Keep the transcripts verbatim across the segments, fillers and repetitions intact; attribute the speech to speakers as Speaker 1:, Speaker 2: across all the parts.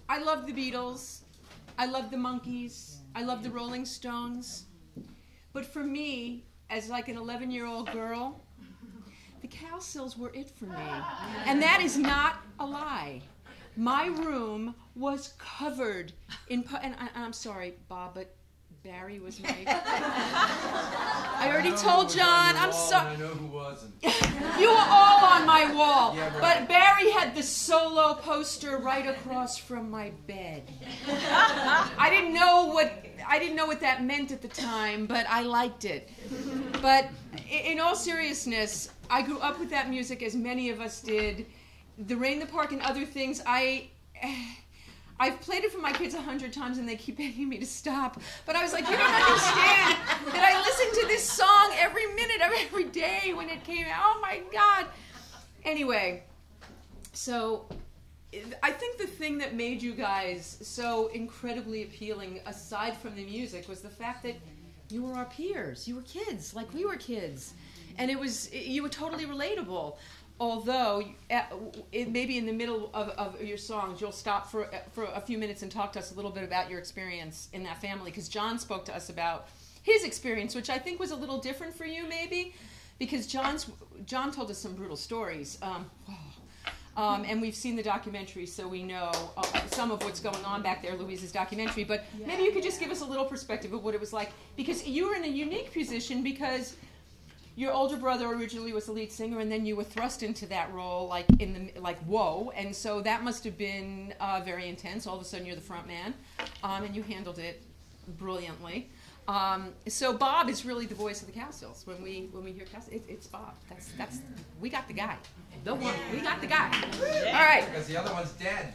Speaker 1: I loved the Beatles. I loved the Monkees. I loved the Rolling Stones. But for me, as like an eleven-year-old girl, the Cowsills were it for me. And that is not a lie. My room was covered in, pu and I, I'm sorry, Bob, but Barry was my... I already I told John, I'm sorry.
Speaker 2: I know who wasn't.
Speaker 1: You were all on my wall.
Speaker 2: Yeah, right.
Speaker 1: But Barry had the solo poster right across from my bed. I didn't know what I didn't know what that meant at the time, but I liked it. But in all seriousness, I grew up with that music, as many of us did. The Rain in the Park and other things, I... I've played it for my kids a hundred times and they keep begging me to stop. But I was like, you don't understand that I listened to this song every minute of every day when it came out. Oh my God. Anyway, so I think the thing that made you guys so incredibly appealing, aside from the music, was the fact that you were our peers. You were kids, like we were kids. And it was, you were totally relatable. Although, it, maybe in the middle of, of your songs, you'll stop for, for a few minutes and talk to us a little bit about your experience in that family, because John spoke to us about his experience, which I think was a little different for you, maybe, because John's, John told us some brutal stories. Um, um, and we've seen the documentary, so we know uh, some of what's going on back there, Louise's documentary, but maybe you could just give us a little perspective of what it was like, because you were in a unique position, because your older brother originally was the lead singer, and then you were thrust into that role, like in the like whoa, and so that must have been uh, very intense. All of a sudden, you're the front man, um, and you handled it brilliantly. Um, so Bob is really the voice of the Cowsills. When we when we hear Cowsill, it, it's Bob. That's that's we got the guy, the one. We got the guy. All right.
Speaker 2: Because the other one's dead.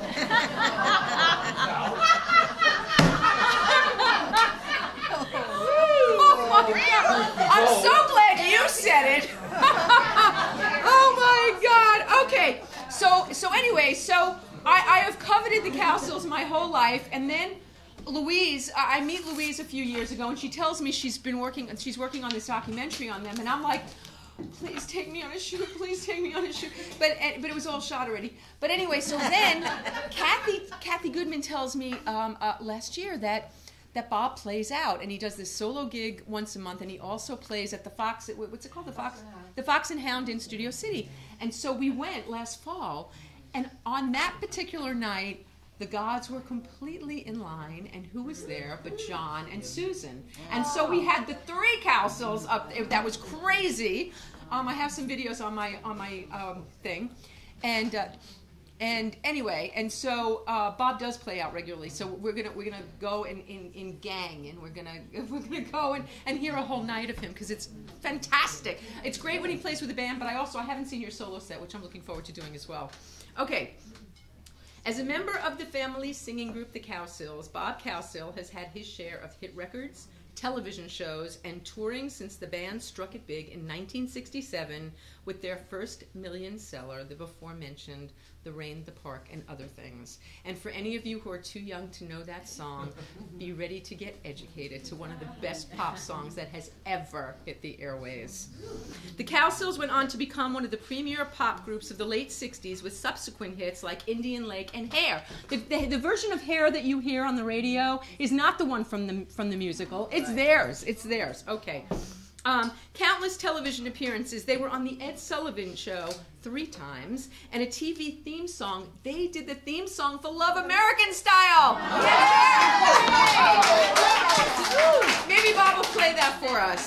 Speaker 1: Oh my God. I'm so glad you said it. Oh my God. Okay. So so anyway, so I, I have coveted the Cowsills my whole life, and then Louise, I meet Louise a few years ago, and she tells me she's been working she's working on this documentary on them, and I'm like, please take me on a shoot, please take me on a shoot. But but it was all shot already. But anyway, so then Kathy Kathy Goodman tells me um, uh, last year that that Bob plays out, and he does this solo gig once a month, and he also plays at the Fox, what's it called, the Fox, the Fox and Hound in Studio City. And so we went last fall, and on that particular night, the gods were completely in line, and who was there but John and Susan? And so we had the three Cowsills up there. That was crazy. Um, I have some videos on my on my um, thing, and. Uh, And anyway, and so uh, Bob does play out regularly. So we're gonna we're gonna go in, in, in gang, and we're gonna we're gonna go and, and hear a whole night of him, because it's fantastic. It's great when he plays with a band, but I also I haven't seen your solo set, which I'm looking forward to doing as well. Okay. As a member of the family singing group The Cowsills, Bob Cowsill has had his share of hit records, television shows, and touring since the band struck it big in nineteen sixty-seven with their first million seller, the before-mentioned The Rain in the Park and Other Things. And for any of you who are too young to know that song, be ready to get educated to one of the best pop songs that has ever hit the airways. The Cowsills went on to become one of the premier pop groups of the late sixties, with subsequent hits like Indian Lake and Hair. The, the, the version of Hair that you hear on the radio is not the one from the, from the musical. It's theirs. It's theirs. Okay. Um, countless television appearances. They were on the Ed Sullivan Show three times, and a T V theme song. They did the theme song for Love American Style. Yeah! Maybe Bob will play that for us.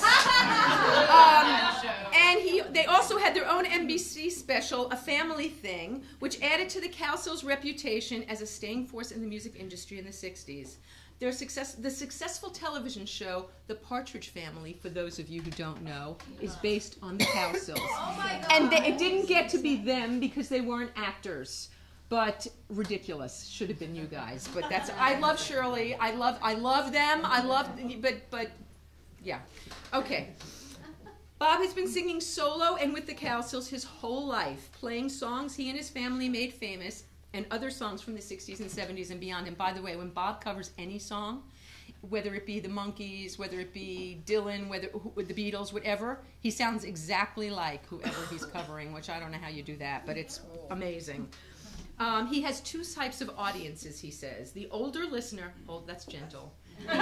Speaker 1: Um, and he, they also had their own N B C special, A Family Thing, which added to the Cowsills' reputation as a staying force in the music industry in the sixties. Their success, the successful television show, The Partridge Family, for those of you who don't know, is based on the Cowsills. Oh my God. And they, it didn't get to be them because they weren't actors, but ridiculous. Should have been you guys. But that's. I love Shirley. I love. I love them. I love. But but, yeah. Okay. Bob has been singing solo and with the Cowsills his whole life, playing songs he and his family made famous, and other songs from the sixties and seventies and beyond. And by the way, when Bob covers any song, whether it be the Monkees, whether it be Dylan, whether with the Beatles, whatever, he sounds exactly like whoever he's covering, which I don't know how you do that, but it's amazing. Um, he has two types of audiences, he says. The older listener, oh, that's gentle.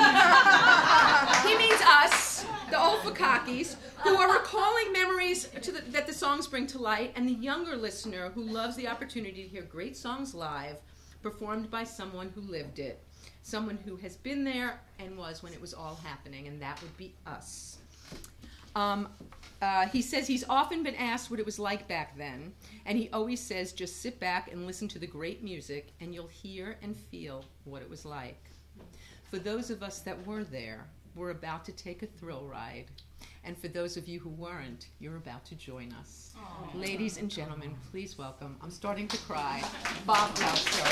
Speaker 1: He means us, the old fakakis, who are recalling memories to the, that the songs bring to light, and the younger listener who loves the opportunity to hear great songs live, performed by someone who lived it, someone who has been there and was when it was all happening, and that would be us. Um, uh, he says he's often been asked what it was like back then, and he always says, just sit back and listen to the great music, and you'll hear and feel what it was like. For those of us that were there, we're about to take a thrill ride. And for those of you who weren't, you're about to join us. Aww. Ladies and gentlemen, please welcome, I'm starting to cry, Bob Cowsill.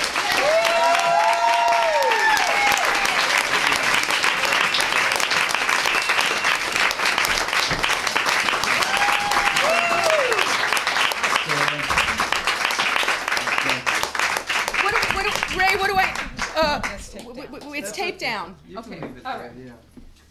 Speaker 1: What do, what do, Ray, what do I... Uh, w w w it's taped down. Okay. All right.
Speaker 3: Yeah.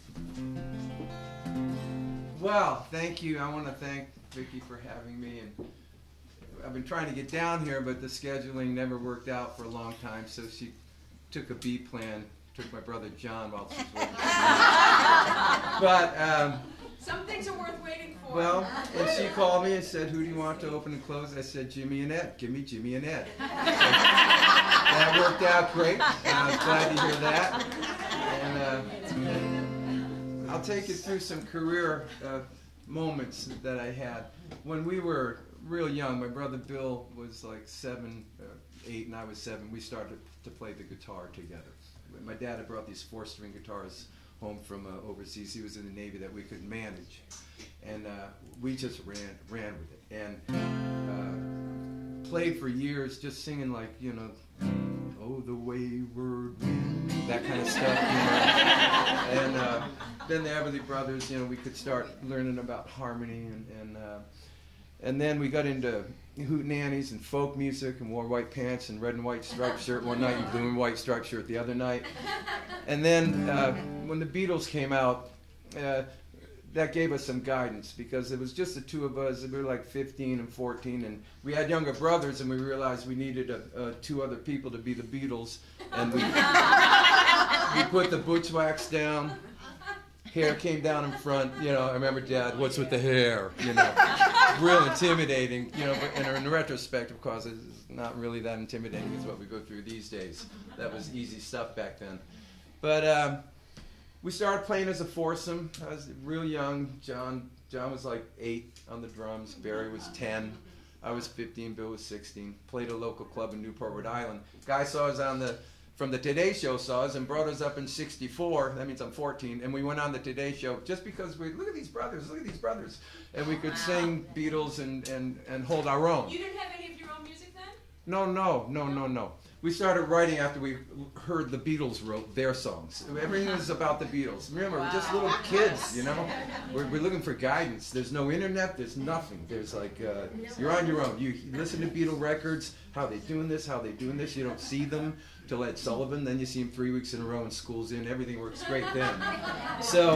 Speaker 3: Well, thank you. I want to thank Vicki for having me. And I've been trying to get down here, but the scheduling never worked out for a long time. So she took a B plan, took my brother John while she was waiting for me. But um,
Speaker 1: some things are worth waiting for.
Speaker 3: Well, and she called me and said, "Who do you want to open and close?" I said, "Jimmy and Ed. Give me Jimmy and Ed." That worked out great. I was glad to hear that. And uh, I'll take you through some career uh, moments that I had. When we were real young, my brother Bill was like seven, uh, eight, and I was seven. We started to play the guitar together. My dad had brought these four-string guitars home from uh, overseas. He was in the Navy that we couldn't manage. And uh, we just ran, ran with it. And uh, played for years just singing like, you know, "Oh, the wayward wind," that kind of stuff, you know. And uh, then the Everly Brothers, you know, we could start learning about harmony, and and, uh, and then we got into hootenannies and folk music, and wore white pants and red and white striped shirt one night and blue and white striped shirt the other night. And then uh, when the Beatles came out, uh, that gave us some guidance, because it was just the two of us. We were like fifteen and fourteen, and we had younger brothers, and we realized we needed a, a, two other people to be the Beatles. And we, we put the butch wax down, hair came down in front. You know, I remember Dad, "What's with the hair?" You know, real intimidating. You know, but in, in retrospect, of course, it's not really that intimidating as what we go through these days. That was easy stuff back then. But um, we started playing as a foursome. I was real young. John John was like eight on the drums. Barry was ten. I was fifteen. Bill was sixteen. Played a local club in Newport, Rhode Island. Guy saw us on the from the Today Show, saw us and brought us up in sixty-four. That means I'm fourteen. And we went on the Today Show just because we look at these brothers, look at these brothers, and we could sing Beatles and and and hold our own.
Speaker 1: You didn't have any of your own music then?
Speaker 3: No, no, no, no, no. We started writing after we heard the Beatles wrote their songs. Everything was about the Beatles. Remember, we're just little kids, you know? We're, we're looking for guidance. There's no internet. There's nothing. There's like, uh, you're on your own. You listen to Beatle records, how they doing this, how they doing this. You don't see them till Ed Sullivan. Then you see him three weeks in a row and school's in. Everything works great then. So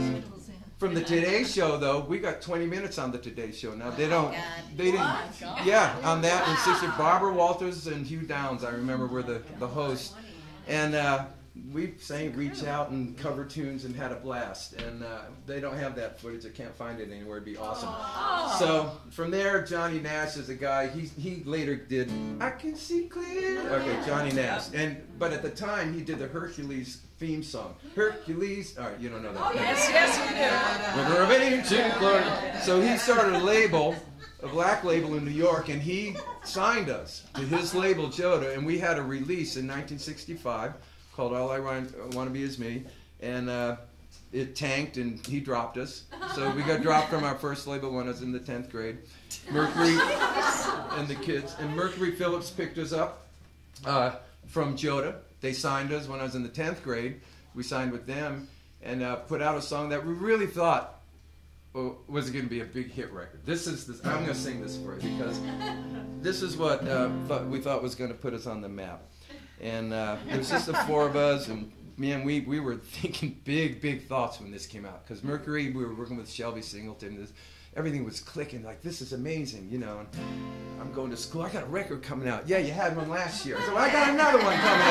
Speaker 3: from the Today Show, though, we got twenty minutes on the Today Show. Now, they don't, they didn't, yeah, on that, and sister Barbara Walters and Hugh Downs, I remember, were the, the hosts. And uh, we sang Reach Out and cover tunes and had a blast. And uh, they don't have that footage. I can't find it anywhere. It'd be awesome. Oh. So from there, Johnny Nash is a guy, he, he later did I Can See Clear. Okay, Johnny Nash. And But at the time, he did the Hercules theme song. Hercules, all right, you don't know that.
Speaker 1: Oh, yes, yes, we do.
Speaker 3: River of Ancient Glory. So he started a label, a black label in New York, and he signed us to his label, Joda, and we had a release in nineteen sixty-five called All I Want to Be Is Me, and uh, it tanked, and he dropped us. So we got dropped from our first label when I was in the tenth grade. Mercury and the kids, and Mercury Phillips picked us up uh, from Joda. They signed us when I was in the tenth grade. We signed with them and uh, put out a song that we really thought well, was going to be a big hit record. This is this, I'm going to sing this for you because this is what uh, th we thought was going to put us on the map. And uh, it was just the four of us, and man, we, we were thinking big, big thoughts when this came out. Because Mercury, we were working with Shelby Singleton. This, everything was clicking, like, this is amazing, you know. And I'm going to school. I got a record coming out. Yeah, you had one last year. So I got another one coming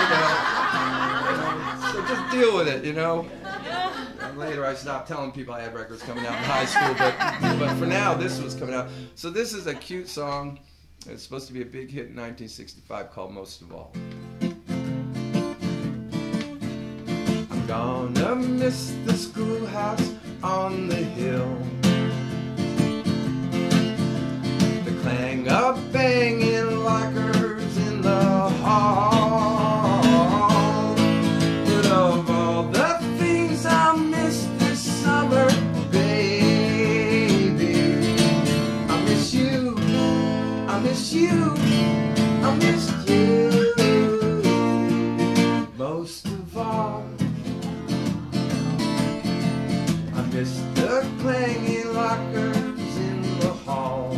Speaker 3: out. You know? So just deal with it, you know. And later I stopped telling people I had records coming out in high school, but but for now this was coming out. So this is a cute song. It's supposed to be a big hit in nineteen sixty-five called Most of All. I'm gonna miss the schoolhouse on the hill. The clang of banging lockers in the hall. But of all the things I'll miss this summer, baby, I miss you, I miss you, I miss you most of all. I miss the clanging lockers in the hall.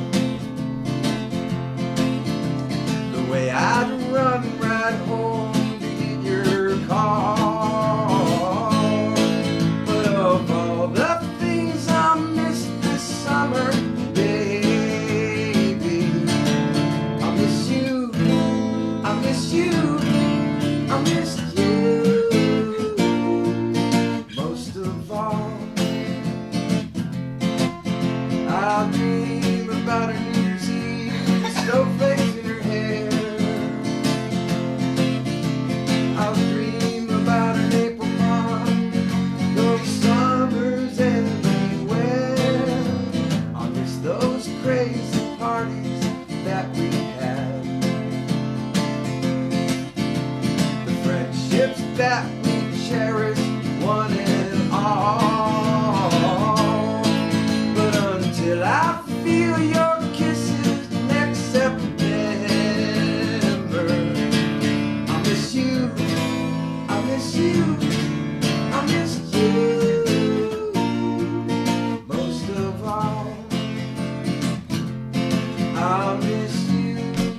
Speaker 3: The way I'd run right home to get your call. But of all the things I miss this summer, baby, I miss you, I miss you, I miss you most of all. I'll dream about a New Year's Eve, snowflakes in her hair. I'll dream about an April month, those summers anywhere. I'll miss those crazy parties that we had, the friendships that we cherished, one and all. But until I feel your kisses next September, I miss you, I miss you, I miss you most of all. I miss you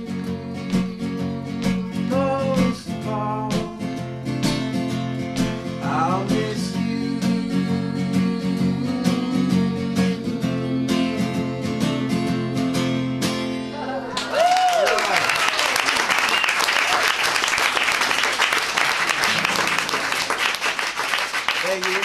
Speaker 3: most of all. I'll miss you. Thank you.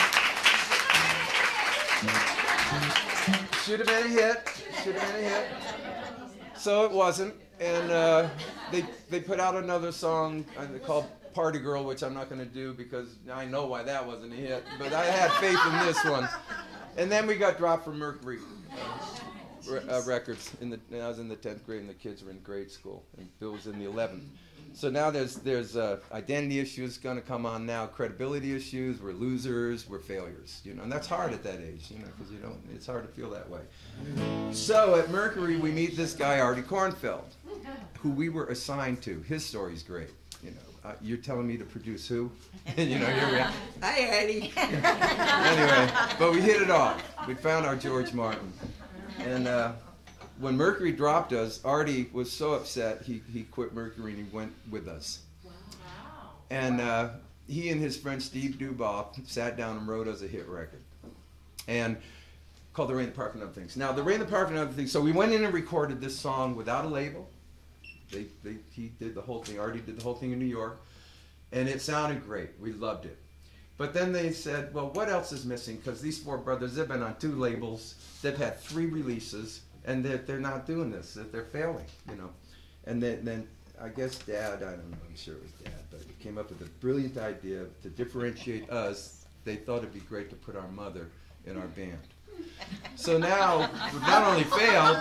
Speaker 3: Should have been a hit. Should have been a hit. So it wasn't, and uh, they they put out another song uh, called Party Girl, which I'm not going to do because I know why that wasn't a hit. But I had faith in this one. And then we got dropped from Mercury uh, re- uh, Records. In the, I was in the tenth grade, and the kids were in grade school, and Bill was in the eleventh. So now there's there's uh, identity issues going to come on now, credibility issues. We're losers, we're failures, you know, and that's hard at that age, you know, because you don't. It's hard to feel that way. So at Mercury, we meet this guy Artie Kornfeld, who we were assigned to. His story's great, you know. Uh, you're telling me to produce who? And you know, here we are. Hi, Artie. Anyway, but we hit it off. We found our George Martin, and. Uh, When Mercury dropped us, Artie was so upset he, he quit Mercury and he went with us. Wow. And uh, he and his friend Steve Duboff sat down and wrote us a hit record, and called The Rain, the Park, and Other Things. Now, The Rain, the Park, and Other Things, so we went in and recorded this song without a label. They, they, he did the whole thing, Artie did the whole thing in New York, and it sounded great. We loved it. But then they said, well, what else is missing? Because these four brothers, they've been on two labels, they've had three releases, and they're, they're not doing this, that they're failing, you know. And then, then I guess Dad, I don't know, I'm sure it was Dad, but he came up with a brilliant idea to differentiate us. They thought it'd be great to put our mother in our band. So now, we've not only failed,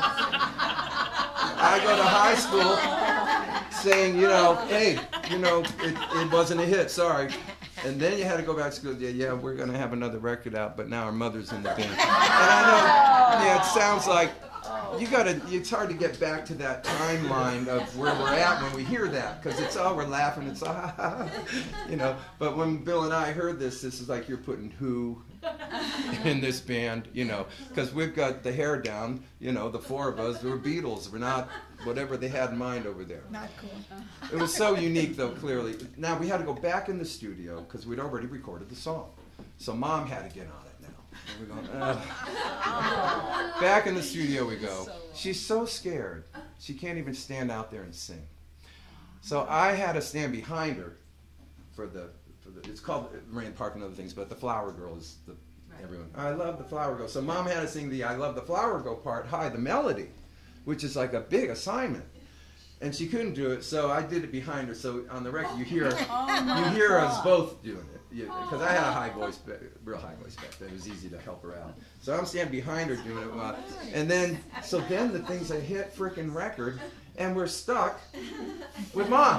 Speaker 3: I go to high school saying, you know, hey, you know, it, it wasn't a hit, sorry. And then you had to go back to school, yeah, yeah, we're going to have another record out, but now our mother's in the band. And I know, yeah, it sounds like, you gotta, it's hard to get back to that timeline of where we're at when we hear that, because it's all, we're laughing, it's all, you know. But when Bill and I heard this, this is like you're putting Who in this band, you know, because we've got the hair down, you know, the four of us, we're Beatles, we're not whatever they had in mind over there.
Speaker 4: Not cool.
Speaker 3: It was so unique, though, clearly. Now, we had to go back in the studio, because we'd already recorded the song. So Mom had to get on it now. And we're going, Ugh. Back in the studio we go. She's so scared She can't even stand out there and sing. So I had to stand behind her for the, for the it's called Rain Park and other things, but the Flower Girl is the, everyone. I love the Flower Girl. So Mom had to sing the I Love the Flower Girl part high, the melody, which is like a big assignment. And she couldn't do it, so I did it behind her. So on the record, you hear
Speaker 1: Oh,
Speaker 3: you hear us both doing it. Because I had a high voice, real high voice back then. It was easy to help her out. So I'm standing behind her doing it. While, and then, so then the thing's a hit freaking record, and we're stuck with Mom.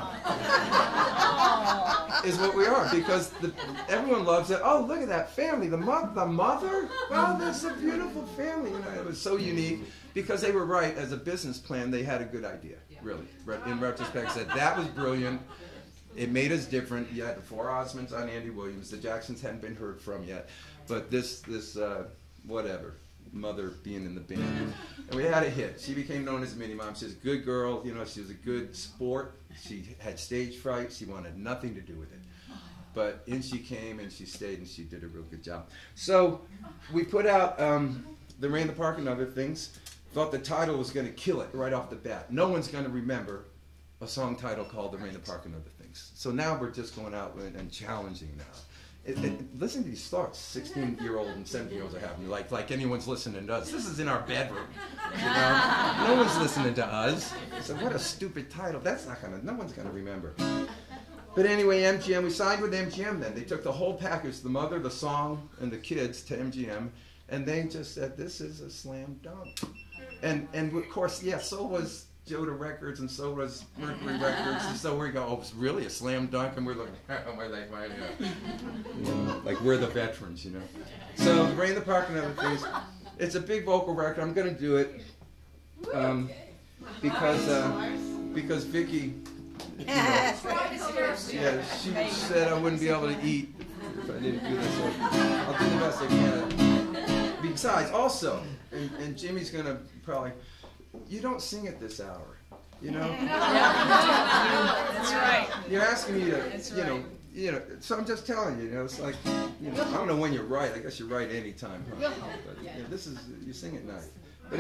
Speaker 3: Is what we are, because the, everyone loves it. Oh, look at that family. The, mo the mother? Oh, that's a beautiful family. You know, it was so unique, because they were right. As a business plan, they had a good idea, really. In retrospect, said that was brilliant. It made us different. You had the four Osmonds on Andy Williams. The Jacksons hadn't been heard from yet. But this, this uh, whatever, mother being in the band. And we had a hit. She became known as Minnie Mom. She was a good girl. You know, she was a good sport. She had stage fright. She wanted nothing to do with it. But in she came, and she stayed, and she did a real good job. So we put out um, The Rain, the Park, and Other Things. Thought the title was going to kill it right off the bat. No one's going to remember a song title called The Rain, the Park, and Other Things. So now we're just going out and, and challenging now. It, it, listen to these thoughts sixteen-year-old and seventeen-year-olds are having, like, like anyone's listening to us. This is in our bedroom, you know? No one's listening to us. So what a stupid title. That's not going to, no one's going to remember. But anyway, M G M, we signed with M G M then. They took the whole package, the mother, the song, and the kids to M G M, and they just said, this is a slam dunk. And, and of course, yeah, so was Joda Records, and so was Mercury Records, and so we go, oh, it's really a slam dunk, and we're looking, oh, we're like, you know, you know, like we're the veterans, you know. So, Rain, the Park, and Other Things. It's a big vocal record. I'm going to do it um, because uh, because Vicki, you know, yeah, she said I wouldn't be able to eat if I didn't do this. So I'll do the best I can. Besides, also, and, and Jimmy's going to probably. You don't sing at this hour, you know.
Speaker 1: That's right.
Speaker 3: You're asking me to,
Speaker 1: That's
Speaker 3: you know,
Speaker 1: right.
Speaker 3: you know. So I'm just telling you, you know. It's like, you know, I don't know when you're right. I guess you're right any time, huh? But you know, this is you sing at night. But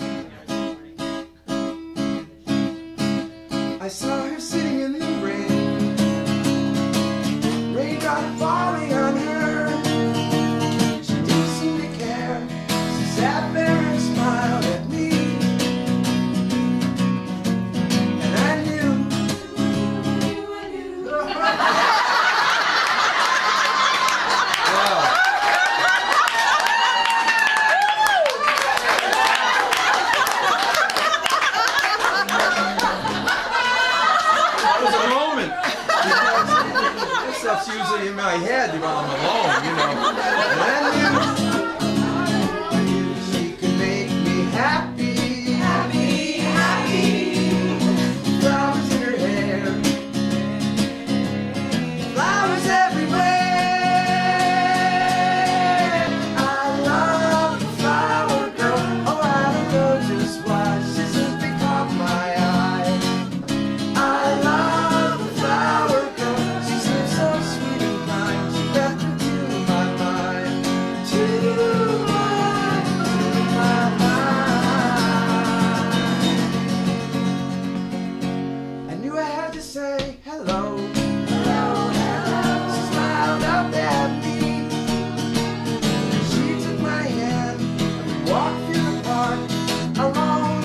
Speaker 3: anyway, I saw her sitting in the rain, raindrop falling on her. She didn't seem to care. She sat there and smiled at me. That's usually in my head while I'm alone, you know. And I knew she could make me happy, happy, happy. Flowers in her hair, flowers everywhere. I love the flower girl. Oh, I don't know just why she's just become my eye. I love the flower girl. She seems so sweet and kind. She got into my mind, to my, to my mind. I knew I had to say hello, hello, hello. She smiled up at me. She took my hand and we walked through the park alone.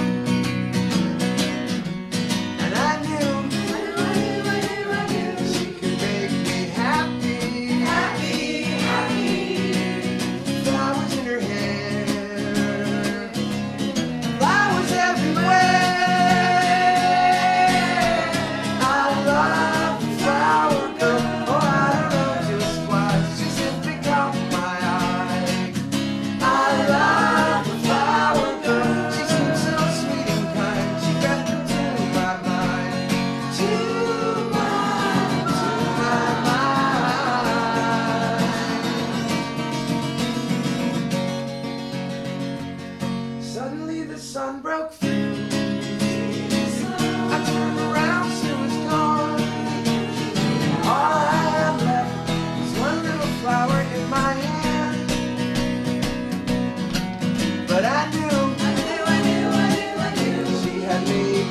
Speaker 3: And I knew, I knew she could make me happy, happy, happy. Flowers in her hair, flowers everywhere. I love the flower girl. Oh, I don't know just why she simply caught my eye. I love the flower girl. She seems so sweet and kind. She got into my mind, to my, to my mind. Suddenly the sun broke through. I turned around, she was gone. All I had left was one little flower in my hand. But I knew, I knew, I knew, I knew, I knew she had made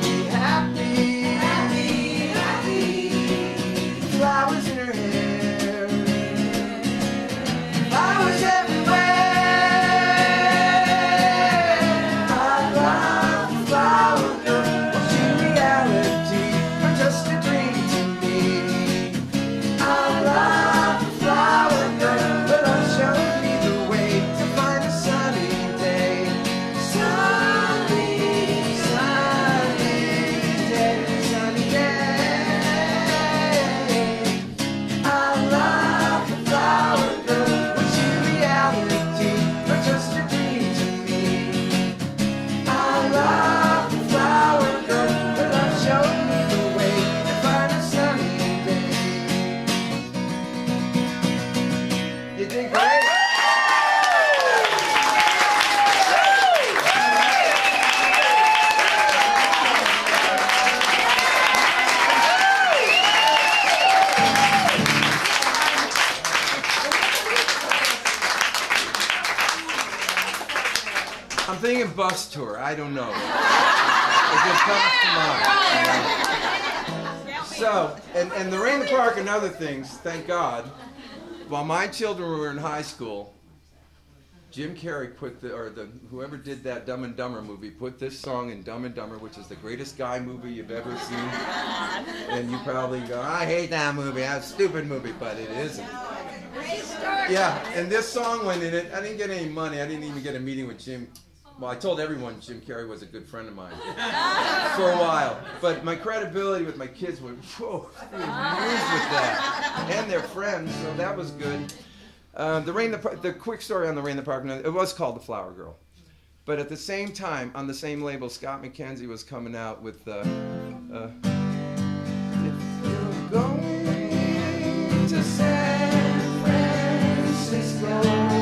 Speaker 3: I'm thinking bus tour. I don't know. It just comes to mind. So, and, and the rain in the park and other things, thank God, while my children were in high school, Jim Carrey put the, or the, whoever did that Dumb and Dumber movie, put this song in Dumb and Dumber, which is the greatest guy movie you've ever seen. And you probably go, I hate that movie, that's a stupid movie, but it isn't. Yeah, and this song went in it. I didn't get any money. I didn't even get a meeting with Jim. Well, I told everyone Jim Carrey was a good friend of mine for a while. But my credibility with my kids went, whoa, they moved with that. And their friends, so that was good. Uh, the rain, the, the quick story on the Rain in the Park, it was called The Flower Girl. But at the same time, on the same label, Scott McKenzie was coming out with, uh, uh, if you're going to San Francisco,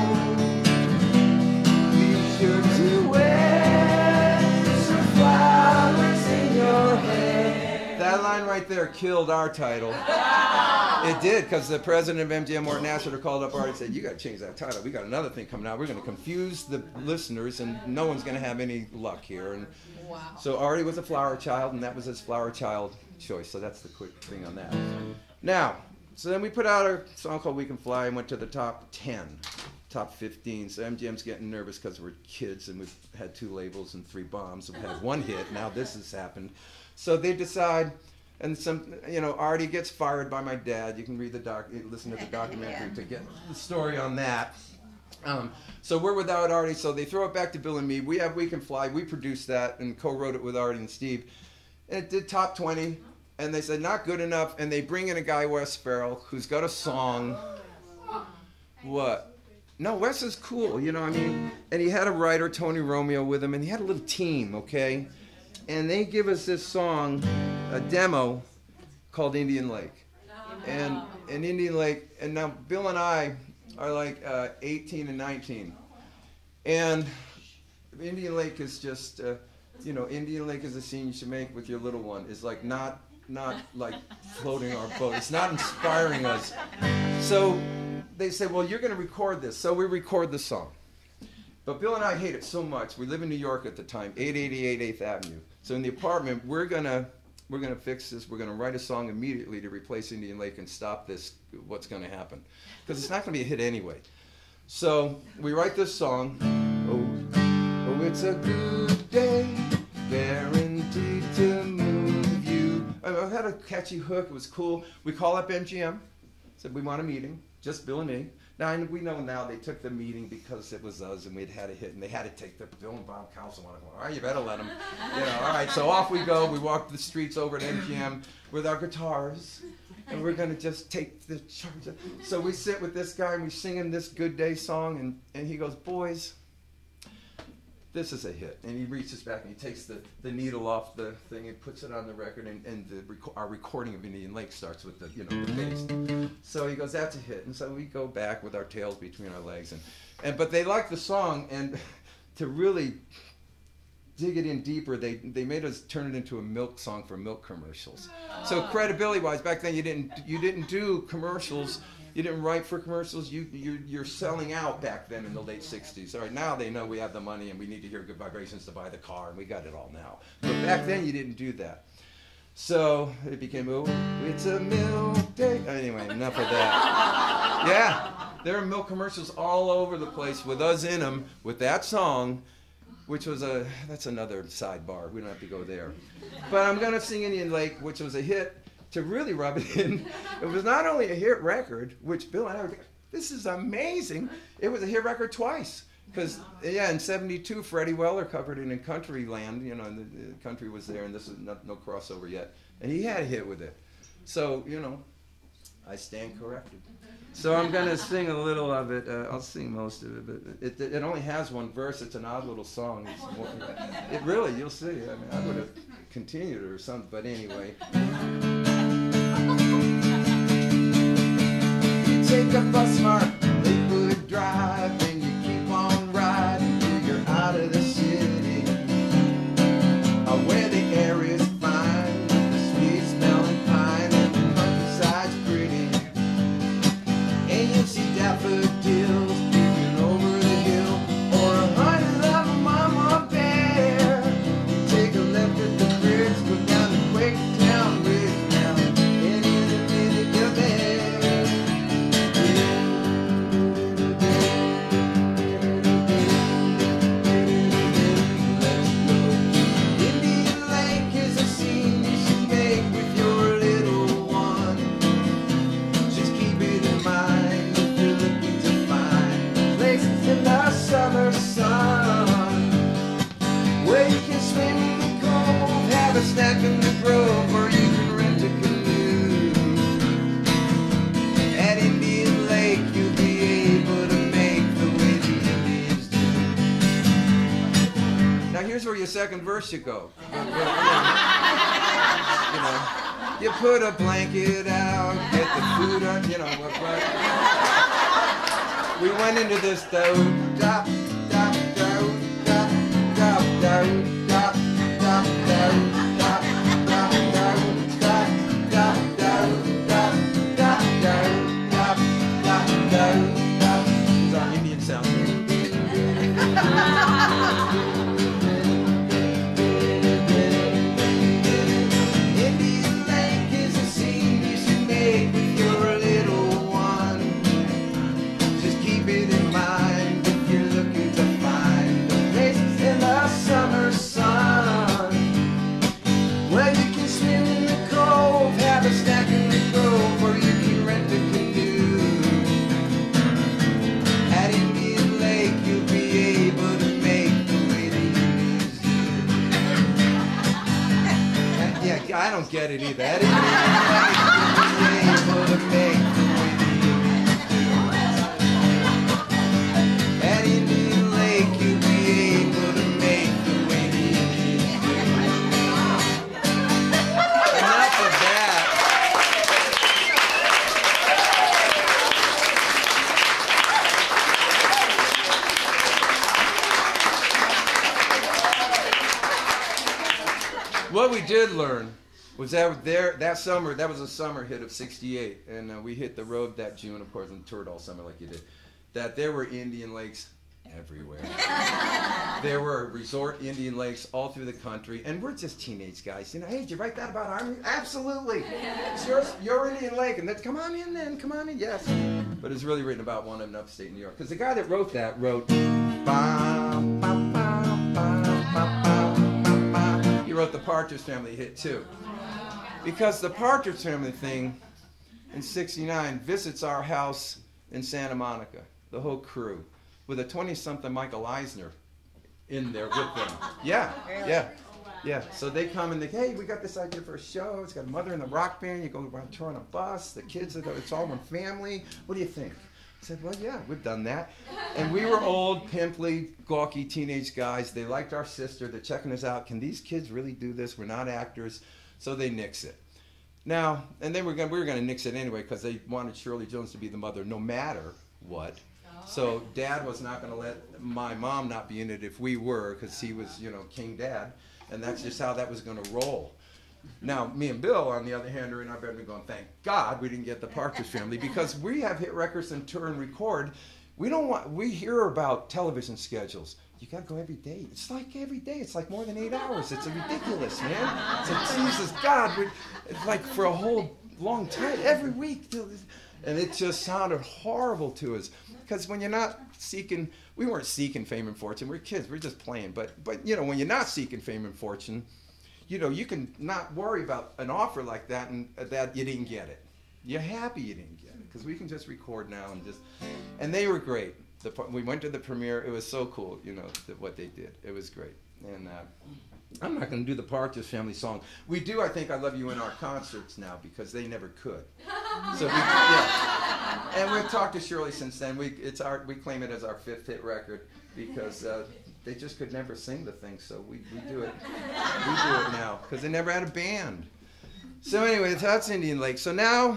Speaker 3: be sure to wear some flowers in your hair. That line right there killed our title. It did, because the president of M G M, Morton Asner, called up Artie and said, you got to change that title. We got another thing coming out. We're going to confuse the listeners, and no one's going to have any luck here. And wow. So Artie was a flower child, and that was his flower child choice. So that's the quick thing on that. Now, so then we put out a song called We Can Fly and went to the top ten, top fifteen. So M G M's getting nervous because we're kids, and we've had two labels and three bombs. We've had one hit. Now this has happened. So they decide... And some, you know, Artie gets fired by my dad. You can read the doc, listen to the documentary yeah. to get the story on that. Um, so we're without Artie. So they throw it back to Bill and me. We have We Can Fly. We produced that and co-wrote it with Artie and Steve. And it did top twenty. And they said not good enough. And they bring in a guy, Wes Farrell, who's got a song. What? No, Wes is cool. You know, I mean, and he had a writer, Tony Romeo, with him, and he had a little team. Okay. And they give us this song, a demo called Indian Lake. And, and Indian Lake, and now Bill and I are like uh, eighteen and nineteen. And Indian Lake is just, uh, you know, Indian Lake is a scene you should make with your little one. It's like not, not like floating our boat. It's not inspiring us. So they say, well, you're going to record this. So we record the song. But Bill and I hate it so much. We live in New York at the time, eight eighty-eight eighth Avenue. So in the apartment, we're gonna we're gonna fix this. We're gonna write a song immediately to replace Indian Lake and stop this. What's gonna happen? Because it's not gonna be a hit anyway. So we write this song. Oh, oh, it's a good day, guaranteed to move you. I had a catchy hook. It was cool. We call up M G M. Said we want a meeting. Just Bill and me. Now, we know now they took the meeting because it was us and we'd had a hit, and they had to take the Bill and Bob Cowsill on it. All right, you better let them. You know, all right, so off we go. We walk the streets over to M G M with our guitars, and we're going to just take the charge. So we sit with this guy, and we sing him this Good Day song, and, and he goes, boys, this is a hit. And he reaches back, and he takes the, the needle off the thing and puts it on the record, and, and the rec our recording of Indian Lake starts with the, you know, the bass. So he goes, that's a hit. And so we go back with our tails between our legs. And, and but they liked the song, and to really dig it in deeper, they, they made us turn it into a milk song for milk commercials. So credibility-wise, back then you didn't, you didn't do commercials. You didn't write for commercials. You, you're, you're selling out back then in the late sixties. All right, now they know we have the money and we need to hear Good Vibrations to buy the car, and we got it all now. But back then you didn't do that. So it became, oh, it's a milk day. Anyway, enough of that. Yeah, there are milk commercials all over the place with us in them with that song, which was a, that's another sidebar. We don't have to go there. But I'm going to sing Indian Lake, which was a hit. To really rub it in, it was not only a hit record, which Bill and I were thinking, this is amazing. It was a hit record twice. Because, yeah, in seventy-two, Freddie Weller covered it in Countryland, you know, and the, the country was there, and this is not, no crossover yet. And he had a hit with it. So, you know, I stand corrected. So I'm going to sing a little of it. Uh, I'll sing most of it, but it, it, it only has one verse. It's an odd little song. It's more, it really, you'll see. I mean, I would have continued it or something, but anyway. Take a bus mark, Lakewood Drive, and you keep on riding till you're out of the city. Uh, where the air is fine, the sweet smelling pine, and the countryside's pretty. And you see daffodils peeping over the hill, or a hundred of them on here's where your second verse should go. But, but, you know, you put a blanket out, get the food on, you know, but, but we went into this do, dop, dop, do, dop, dop, do, dop, dop, do, dop, dop, do, dop, dop, do, dop, dop, do, dop, dop, do, dop. It's our Indian sound. I don't get it either. That At Indian Lake, you'll be able to make the way the Indians do. Enough of that. What we did learn was that there that summer, that was a summer hit of sixty-eight, and uh, we hit the road that June, of course, and toured all summer like you did, that there were Indian lakes everywhere. There were resort Indian lakes all through the country, and we're just teenage guys. You know, hey, did you write that about Army? Absolutely. It's your, your Indian lake, and then come on in then, come on in, yes. But it's really written about one in upstate New York, because the guy that wrote that wrote, bam, bam, bam, bam, bam, bam. He wrote the Partridge Family hit too. Because the Partridge Family thing in sixty-nine visits our house in Santa Monica, the whole crew, with a twenty-something Michael Eisner in there with them. Yeah, yeah, yeah. So they come and they, hey, we got this idea for a show. It's got a mother in the rock band. You go around touring on a bus. The kids, it's all one family. What do you think? I said, well, yeah, we've done that. And we were old, pimply, gawky teenage guys. They liked our sister. They're checking us out. Can these kids really do this? We're not actors. So they nix it. Now, and then we're gonna, we were going to nix it anyway because they wanted Shirley Jones to be the mother no matter what. So Dad was not going to let my mom not be in it if we were, because he was, you know, King Dad. And that's just how that was going to roll. Now, me and Bill, on the other hand, are in our bedroom going, thank God we didn't get the Partridge Family, because we have hit records and tour and record. We don't want, we hear about television schedules. You got to go every day. It's like every day. It's like more than eight hours. It's ridiculous, man. It's like, Jesus, God, we, it's like for a whole long time, every week. And it just sounded horrible to us. Because when you're not seeking, we weren't seeking fame and fortune. We're kids. We're just playing. But, but you know, when you're not seeking fame and fortune, you know, you can not worry about an offer like that and uh, that you didn't get it. You're happy you didn't get it because we can just record now and just, and they were great. The, we went to the premiere. It was so cool, you know, the, what they did. It was great. And uh, I'm not going to do the Partridge Family song. We do, I think, I Love You in our concerts now because they never could. So we, yeah. And we've talked to Shirley since then. We, it's our, we claim it as our fifth hit record because uh, they just could never sing the thing. So we, we do it. We do it now because they never had a band. So anyway, that's Indian Lake. So now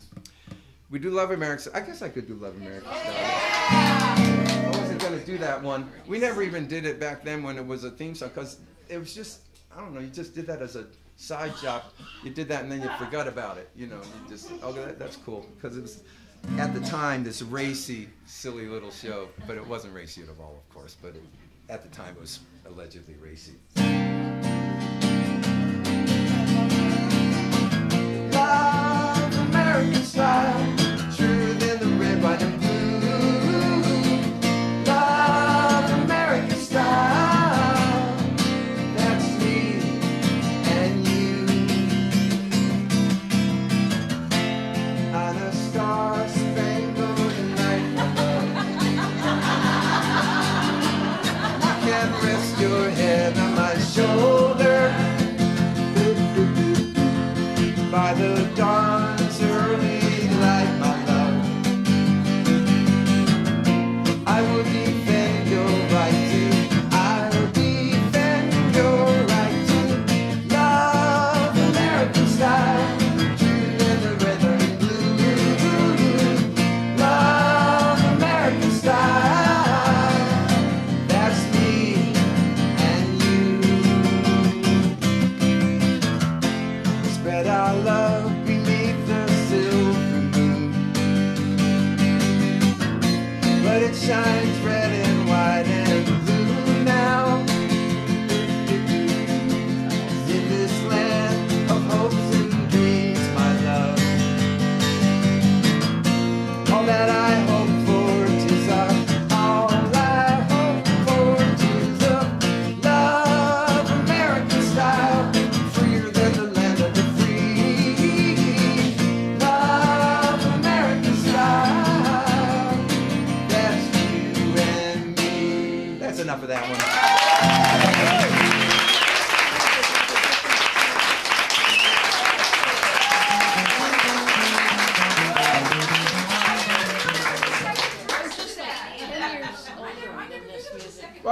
Speaker 3: we do Love America. I guess I could do Love America style. I wasn't going to do that one. We never even did it back then when it was a theme song because it was just, I don't know, you just did that as a side job. You did that and then you forgot about it. You know, you just, oh, that, that's cool. Because it was, at the time, this racy, silly little show. But it wasn't racy at all, of course. But it, at the time, it was allegedly racy. Love American style, truer than the red, white, and blue. Love American style, that's me and you. On a star-spangled night, you can rest your head on my shoulder. By the dawn's early light, my love, I will defend your right to, I will defend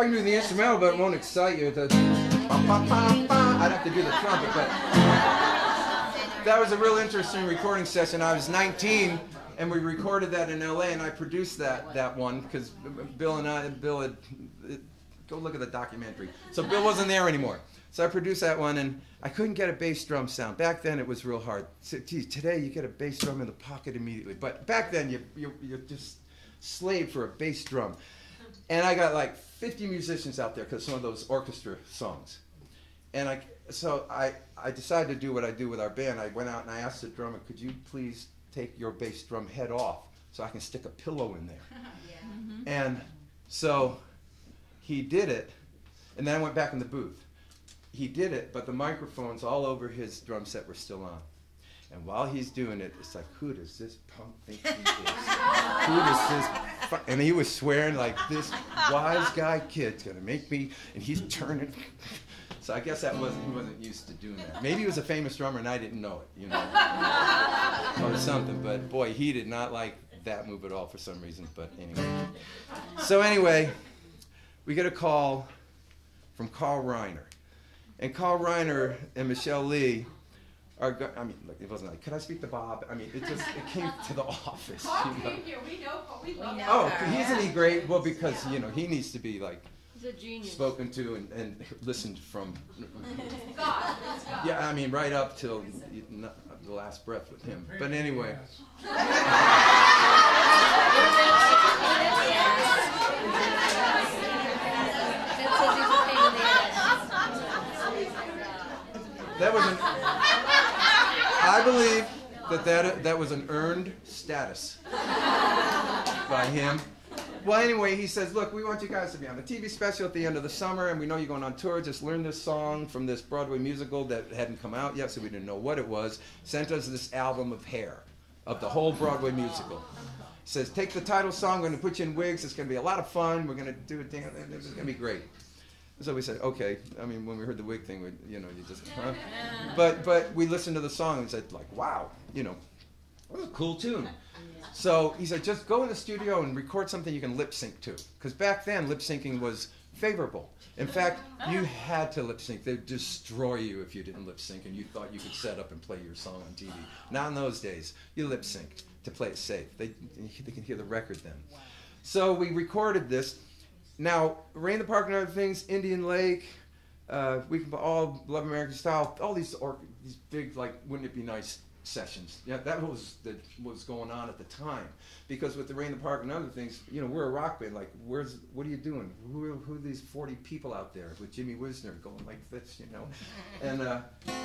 Speaker 3: can do the instrumental, but it won't excite you. The, ba, ba, ba, ba. I'd have to do the trumpet, but that was a real interesting recording session. I was nineteen, and we recorded that in L A, and I produced that that one because Bill and I, Bill had, go look at the documentary. So Bill wasn't there anymore. So I produced that one, and I couldn't get a bass drum sound. Back then, it was real hard. So, geez, today, you get a bass drum in the pocket immediately. But back then, you, you, you're just slave for a bass drum. And I got like fifty musicians out there because some of those orchestra songs. And I, so I, I decided to do what I do with our band. I went out and I asked the drummer, could you please take your bass drum head off so I can stick a pillow in there? Yeah. Mm-hmm. And so he did it, and then I went back in the booth. He did it, but the microphones all over his drum set were still on. And while he's doing it, it's like, who does this punk think he is? Who does this? Fu-? And he was swearing like, this wise guy kid's gonna make me, and he's turning. So I guess that wasn't, he wasn't used to doing that. Maybe he was a famous drummer and I didn't know it, you know, or something. But boy, he did not like that move at all for some reason. But anyway. So anyway, we get a call from Carl Reiner. And Carl Reiner and Michelle Lee are, go- I mean, look, it wasn't like, could I speak to Bob? I mean, it just, it came to the office.
Speaker 1: Carl
Speaker 3: You know?
Speaker 1: came here. We know. We love him.
Speaker 3: Oh, isn't he great? Well, because, you know, he needs to be like,
Speaker 4: he's a genius.
Speaker 3: Spoken to and, and listened from.
Speaker 1: God.
Speaker 3: Yeah, I mean, right up till not, the last breath with him. But anyway. That was an. I believe that that, that was an earned status by him. Well, anyway, he says, look, we want you guys to be on the T V special at the end of the summer, and we know you're going on tour. Just learn this song from this Broadway musical that hadn't come out yet, so we didn't know what it was. Sent us this album of Hair, of the whole Broadway musical. Says, take the title song, we're going to put you in wigs. It's going to be a lot of fun. We're going to do a dance. It's going to be great. So we said, okay. I mean, when we heard the wig thing, we, you know, you just, huh? But, but we listened to the song and said, like, wow, you know, that was a cool tune. So he said, just go in the studio and record something you can lip sync to. Because back then, lip syncing was favorable. In fact, you had to lip sync. They'd destroy you if you didn't lip sync and you thought you could set up and play your song on T V. Not in those days. You lip synced to play it safe. They, they can hear the record then. So we recorded this. Now, Rain in the Park and other things, Indian Lake, uh, we can all Love American Style, all these or, these big, like, wouldn't it be nice sessions. Yeah, that was the, what was going on at the time. Because with the Rain in the Park and other things, you know, we're a rock band. Like, where's, what are you doing? Who are, who are these forty people out there with Jimmy Wisner going like this, you know? And uh,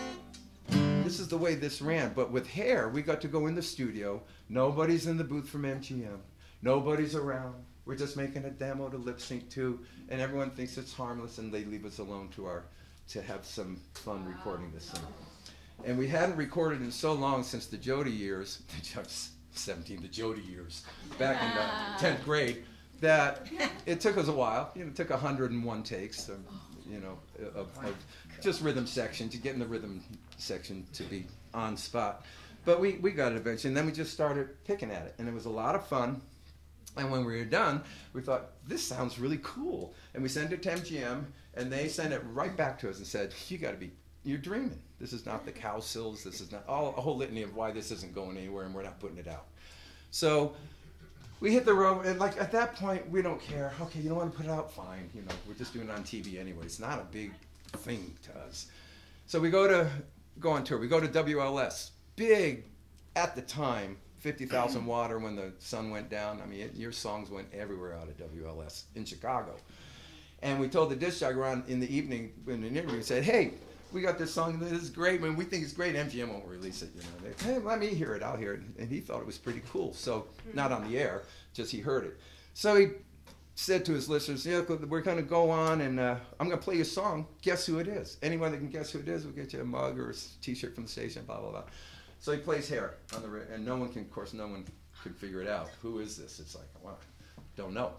Speaker 3: this is the way this ran. But with Hair, we got to go in the studio. Nobody's in the booth from M G M. Nobody's around. We're just making a demo to lip sync to, and everyone thinks it's harmless, and they leave us alone to our to have some fun recording this thing. And we hadn't recorded in so long since the Jody years, seventeen, the Jody years, back in the tenth grade, that it took us a while. You know, it took one hundred and one takes, of, you know, of, of just rhythm section to get in the rhythm section to be on spot. But we, we got it eventually, and then we just started picking at it, and it was a lot of fun. And when we were done, we thought, this sounds really cool. And we sent it to M G M, and they sent it right back to us and said, you got to be, you're dreaming. This is not the Cowsills. This is not, all, a whole litany of why this isn't going anywhere, and we're not putting it out. So we hit the road, and like at that point, we don't care. Okay, you don't want to put it out? Fine. You know, we're just doing it on T V anyway. It's not a big thing to us. So we go to, go on tour. We go to W L S. Big, at the time, fifty thousand water when the sun went down. I mean, it, your songs went everywhere out of W L S in Chicago. And we told the disc jockey around in the evening in an interview, we said, hey, we got this song, this is great, man, we think it's great, M G M won't release it. You know, they, hey, let me hear it, I'll hear it. And he thought it was pretty cool. So, not on the air, just he heard it. So he said to his listeners, yeah, we're going to go on and uh, I'm going to play you a song, guess who it is. Anyone that can guess who it is, we'll get you a mug or a t-shirt from the station, blah, blah, blah. So he plays Hair on the radio, and no one can, of course, no one could figure it out. Who is this? It's like, well, don't know.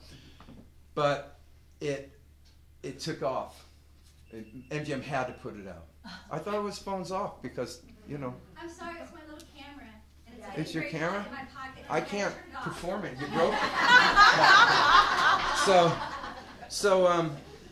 Speaker 3: But it it took off. It, M G M had to put it out. I thought it was phones off because, you know.
Speaker 5: I'm sorry, it's my little camera. And it's,
Speaker 3: It's your
Speaker 5: right
Speaker 3: camera?
Speaker 5: in my pocket.
Speaker 3: I
Speaker 5: And
Speaker 3: can't
Speaker 5: turned it off.
Speaker 3: perform it. You broke it. so, so um,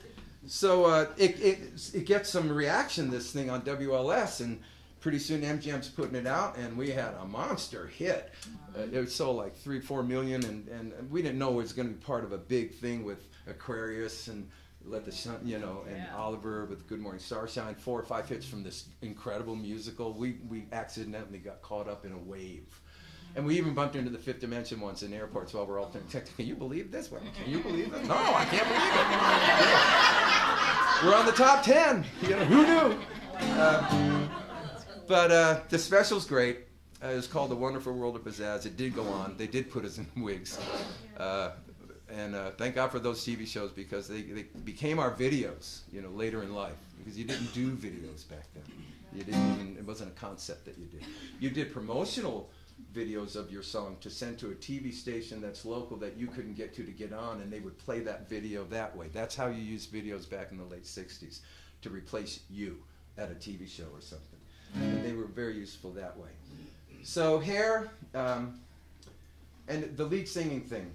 Speaker 3: so uh, it, it, it gets some reaction, this thing on W L S, and pretty soon M G M's putting it out, and we had a monster hit. Uh, it sold like three, four million, and, and we didn't know it was going to be part of a big thing with Aquarius and Let the Sun, you know, and yeah. Oliver with Good Morning Starshine, four or five hits from this incredible musical. We we accidentally got caught up in a wave. And we even bumped into the Fifth Dimension once in airports while we're all playing. Can you believe this? Can you believe this? No, I can't believe it. We're on the top ten. You know, who knew? Uh, but uh, the special's great. Uh, it's called The Wonderful World of Pizzazz. It did go on. They did put us in wigs. Uh, and uh, thank God for those T V shows, because they, they became our videos, you know, later in life. Because you didn't do videos back then. You didn't even, it wasn't a concept that you did. You did promotional videos of your song to send to a T V station that's local that you couldn't get to to get on, and they would play that video that way. That's how you used videos back in the late sixties, to replace you at a T V show or something. And they were very useful that way. So Hair, um, and the lead singing thing.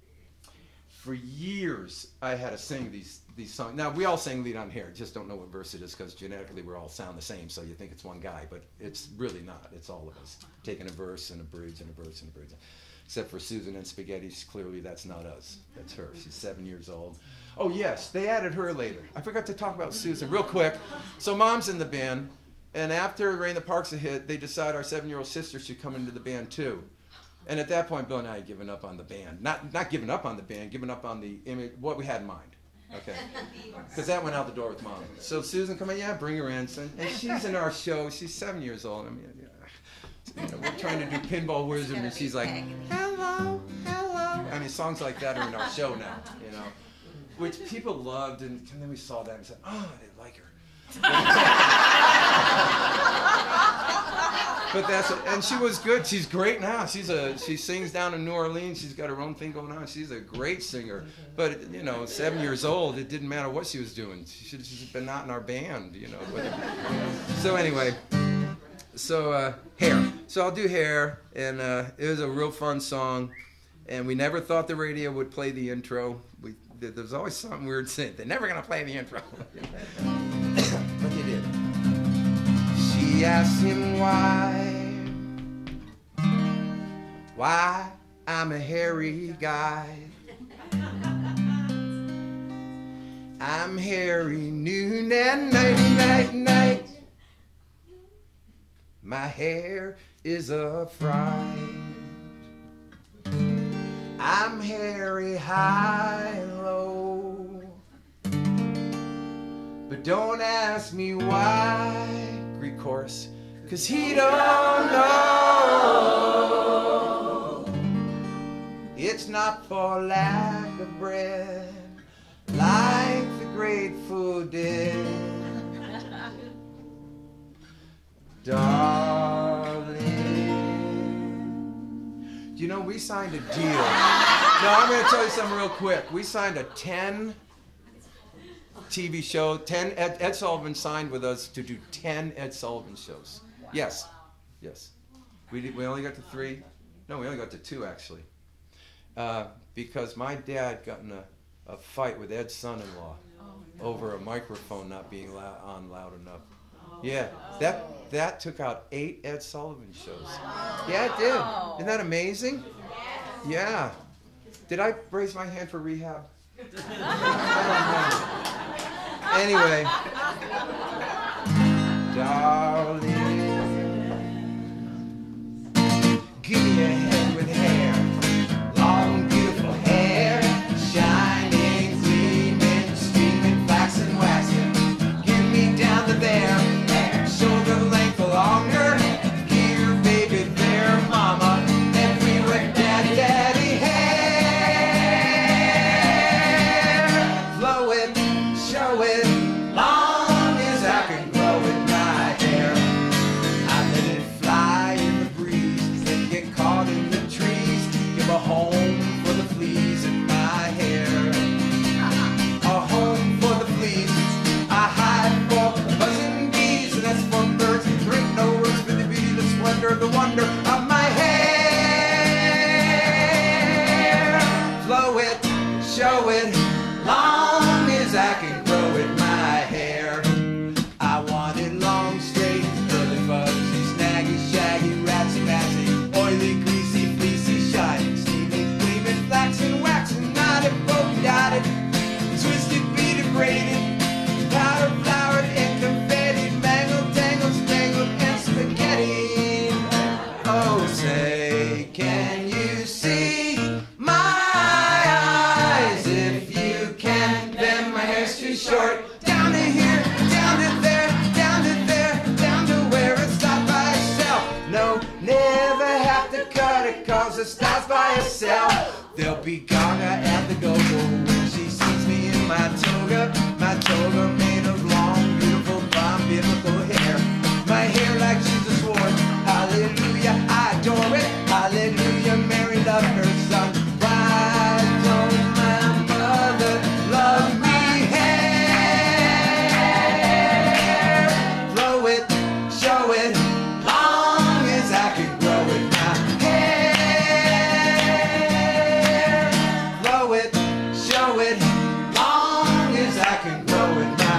Speaker 3: For years, I had to sing these these songs. Now, we all sing lead on Hair, just don't know what verse it is, because genetically we all sound the same, so you think it's one guy, but it's really not. It's all of us, taking a verse and a bridge and a verse and a bridge. Except for Susan and Spaghetti, clearly that's not us. That's her. She's seven years old. Oh, yes, they added her later. I forgot to talk about Susan real quick. So Mom's in the band, and after Rain in the Park's a hit, they decide our seven-year-old sister should come into the band, too. And at that point, Bill and I had given up on the band. Not not giving up on the band, giving up on the image, what we had in mind. Okay. Because that went out the door with Mom. So Susan, come in, yeah, bring her in. So, and she's in our show. She's seven years old. I mean, yeah, you know, we're trying to do Pinball Wizard, and she's like, hello, hello. I mean, songs like that are in our show now, you know, which people loved. And, and then we saw that and said, oh, I didn't like her. But that's it. And she was good. She's great now. She's a she sings down in New Orleans. She's got her own thing going on. She's a great singer. But you know, seven years old, it didn't matter what she was doing. She should have just been not in our band, you know. So anyway, so uh, Hair. So I'll do Hair, and uh, it was a real fun song. And we never thought the radio would play the intro. We there's always something weird saying they're never gonna play the intro. But they did. She asked him why, why I'm a hairy guy. I'm hairy noon and night, night, night. My hair is a fright. I'm hairy high and low. But don't ask me why. Greek chorus, 'cause he don't know. It's not for lack of bread, like the Grateful Dead. Darling, you know, we signed a deal. No, I'm going to tell you something real quick. We signed a ten T V show, ten, Ed, Ed Sullivan signed with us to do ten Ed Sullivan shows. Yes, yes. We, did, we only got to three. No, we only got to two, actually. Uh, because my dad got in a, a fight with Ed's son-in-law over a microphone not being loud, on loud enough. Yeah, that, that took out eight Ed Sullivan shows. Yeah, it did. Isn't that amazing? Yeah. Did I raise my hand for rehab? Anyway, darling, give me a head with hair, long, beautiful hair, shining, gleaming, streaming, flaxen, waxing. Give me down to there, shoulder length or longer. Here, baby, there, mama, everywhere, daddy, daddy, hair, flow it, show it, long. loves the stars by herself. There'll be Gaga at the go-go when she sees me in my toga. My toga made of long, beautiful, blonde, biblical hair. My hair like Jesus wore. Hallelujah, I adore it. Hallelujah, Mary loved her son. Why don't my mother love me? Hair, blow it, show it, long as I can grow it. My hair, blow it, show it, long as I can grow it. My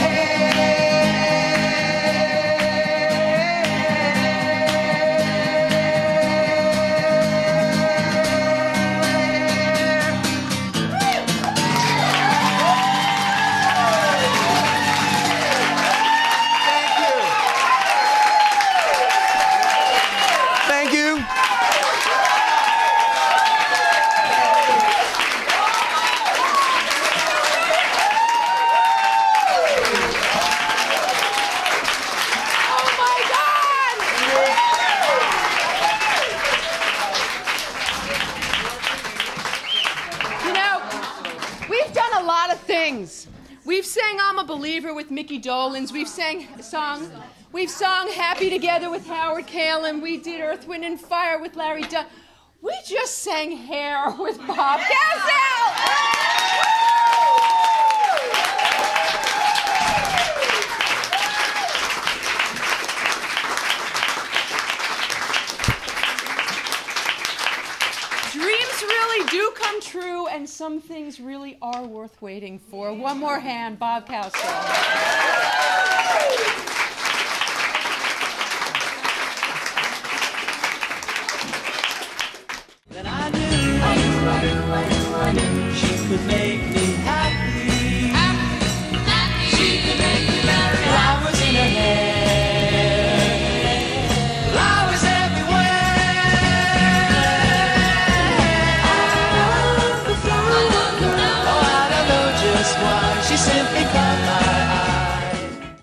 Speaker 1: We've sang I'm a Believer with Mickey Dolenz. We've sang song, we've sung Happy Together with Howard Kalin. We did Earth, Wind, and Fire with Larry Dunn. We just sang Hair with Bob Cowsill. Dreams really do come true, and some things really are worth waiting for. One more hand, Bob Cowsill.
Speaker 4: Then I knew, I knew, I knew, I knew, I knew she could make me